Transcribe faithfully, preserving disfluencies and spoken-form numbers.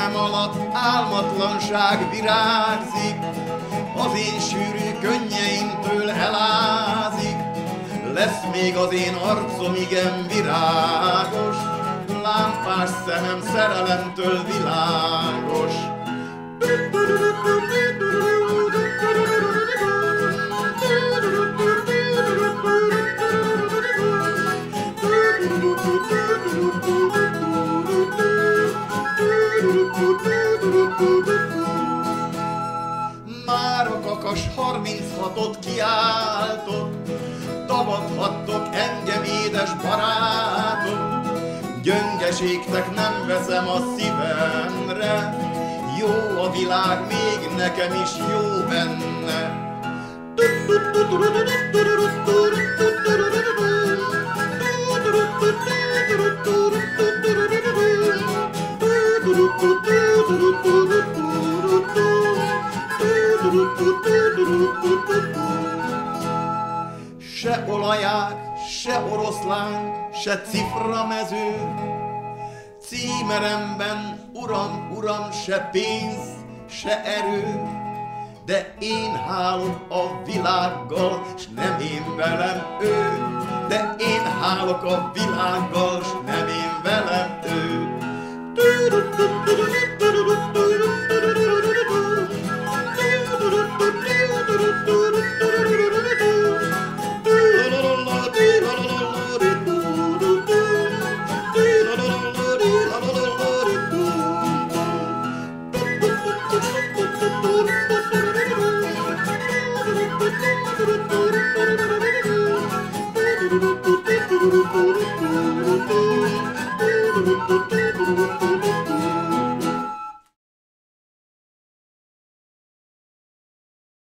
Szemem alatt álmatlanság virágzik, az én sűrű könnyeimtől elázik. Lesz még az én arcom igen virágos, lámpás szemem szerelemtől világos. Már a kakas harminchatot kiáltott, tagadhattok engem, édes barátok. Gyöngeségtek nem veszem a szívemre, jó a világ, még nekem is jó benne. Se olaják, se oroszlán, se ciframező, címeremben, uram, uram, se pénz, se erő, de én hálok a világgal, s nem én velem ő, de én hálok a világgal, s nem én velem ő. Thank you.